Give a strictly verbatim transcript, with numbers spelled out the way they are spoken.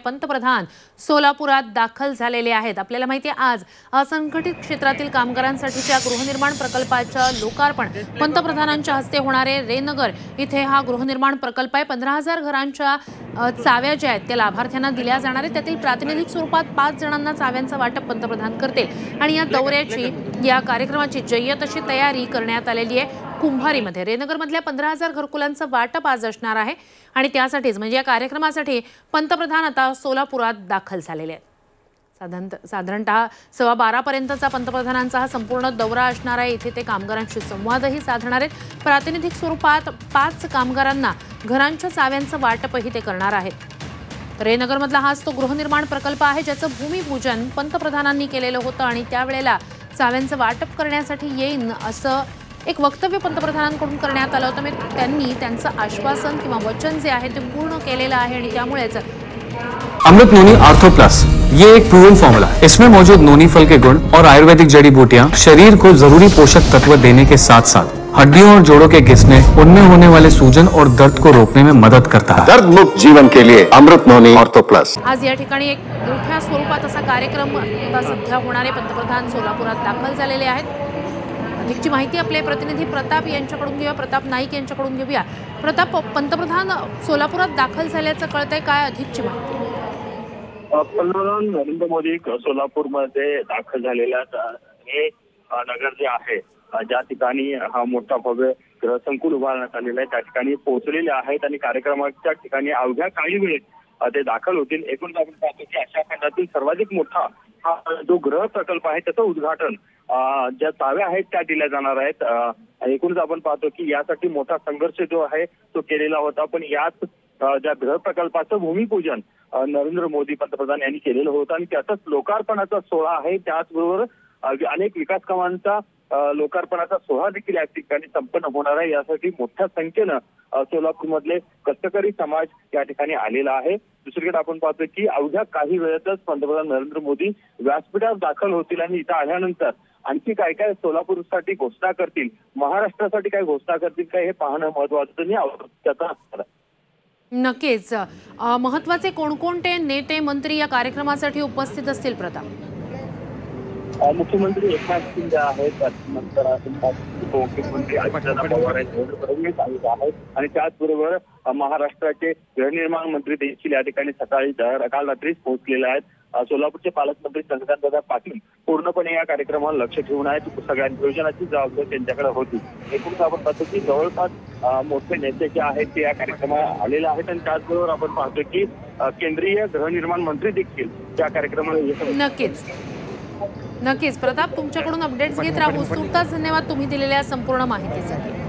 पंतप्रधान सोलापुरात दाखल झालेले आहेत। आपल्याला माहिती आहे आज असंघटित क्षेत्रातील कामगारांसाठीच्या गृहनिर्माण प्रकल्पाच्या लोकार्पण पंतप्रधानांच्या हस्ते होणार आहे। रेनगर इथे हा गृहनिर्माण प्रकल्प आहे। पंधरा हजार घरांच्या चाव्या ज्या आहेत त्या लाभार्थ्यांना दिल्या जाणार आहेत। त्यातील प्रातिनिधिक स्वरूपात पाच जणांना चाव्यांचं वाटप पंतप्रधान करतील आणि या दौऱ्याची या कार्यक्रमाची जय्यत अशी तयारी करण्यात आलेली आहे। कुंभारीमध्ये रेनगरमधल्या पंधरा हजार घरकुलांचं वाटप आज असणार आहे आणि त्यासाठीच म्हणजे या कार्यक्रमासाठी पंतप्रधान आता सोलापुरात दाखल झालेले आहेत। साधारण साधारणतः सव्वा बारा पर्यंतचा पंतप्रधानांचा हा संपूर्ण दौरा असणार आहे। इथे ते कामगारांशी संवादही साधणार आहेत। प्रातिनिधिक स्वरूपात पाच कामगारांना घरांच्या चाव्यांचं वाटपही ते करणार आहेत। रेनगरमधला हाच तो गृहनिर्माण प्रकल्प आहे ज्याचं भूमिपूजन पंतप्रधानांनी केलेलं होतं आणि त्यावेळेला चाव्यांचं वाटप करण्यासाठी येईन असं एक वक्तव्य पंतप्रधानांकडून करण्यात आलं होतं। म्हणजे त्यांनी त्यांचं आश्वासन किंवा वचन जे आहे ते पूर्ण केलेलं आहे आणि त्यामुळेच अमृत नोनी आर्थो प्लस ये एक प्रूवन फॉर्मूला है। इसमें मौजूद नोनी फल के गुण और आयुर्वेदिक जड़ी बूटियां शरीर को जरूरी पोषक तत्व देने के साथ साथ हड्डियों और जोड़ों के घिसने, उनमें होने वाले सूजन और दर्द को रोकने में मदद करता है। दर्द मुक्त जीवन के लिए अमृत नोनी आर्थो प्लस। आज या ठिकाणी एक मोठ्या स्वरूपात असा कार्यक्रम आता सध्या होणारे पंतप्रधान सोलापुरात दाखल झालेले आहेत। अधिकची माहिती आपले प्रतिनिधी प्रताप यांच्याकडून घेऊया। प्रताप नाईक यांच्याकडून घेऊया। प्रताप, पंतप्रधान सोलापुरात दाखल झाल्याचं कळतंय, काय अधिकची माहिती? पंतप्रधान नरेंद्र मोदी सोलापूरमध्ये दाखल झालेल्या हे नगर जे आहे ज्या ठिकाणी हा मोठा भव्य गृहसंकुल उभारण्यात आलेला आहे त्या ठिकाणी पोहोचलेले आहेत आणि कार्यक्रमाच्या ठिकाणी अवघ्या काही वेळेत ते दाखल होतील। एकूण आपण पाहतो की आशिया खंडातील सर्वाधिक मोठा हा जो गृह प्रकल्प आहे त्याचं उद्घाटन ज्या चाव्या आहेत त्या दिल्या जाणार आहेत। एकूणच आपण पाहतो की यासाठी मोठा संघर्ष जो आहे तो केलेला होता, पण याच ज्या गृह प्रकल्पाचं भूमिपूजन नरेंद्र मोदी पंतप्रधान यांनी केलेलं होतं आणि त्याचाच लोकार्पणाचा सोहळा आहे। त्याचबरोबर अनेक विकास कामांचा लोकार्पणाचा सोहळा देखील या ठिकाणी संपन्न होणार आहे। यासाठी मोठ्या संख्येनं सोलापूरमधले कष्टकरी समाज या ठिकाणी आलेला आहे। दुसरीकडे आपण पाहतो की अवघ्या काही वेळातच पंतप्रधान नरेंद्र मोदी व्यासपीठावर दाखल होतील आणि इथं आल्यानंतर आणखी काय काय सोलापूरसाठी घोषणा करतील, महाराष्ट्रासाठी काय घोषणा करतील काय हे पाहणं महत्वाचं आणि आवश्यकता असणार आहे। नक्कीच महत्वाचे कोणकोणते नेते मंत्री या कार्यक्रमासाठी उपस्थित असतील? प्रताप, मुख्यमंत्री एकनाथ शिंदे आहेत, त्यानंतर उपमुख्यमंत्री अजितदादा पवार आहेत आणि त्याचबरोबर महाराष्ट्राचे गृहनिर्माण मंत्री देखील या ठिकाणी सकाळी काल रात्रीच पोहोचलेले आहेत। सोलापूरचे पालकमंत्री चंद्रकांतदादा पाटील पूर्णपणे या कार्यक्रमाला लक्ष ठेवून आहेत। सगळ्या नियोजनाची जबाबदारी त्यांच्याकडे होती। एकूणच आपण पाहतो की जवळपास मोठे नेते जे आहेत ते या कार्यक्रमाला आलेले आहेत आणि त्याचबरोबर आपण पाहतो की केंद्रीय गृहनिर्माण मंत्री देखील त्या कार्यक्रमाला येत। नक्कीच नक्कीच प्रताप, तुमच्याकडून अपडेट्स घेत राहू। सुर्तास धन्यवाद तुम्ही दिलेल्या संपूर्ण माहितीसाठी।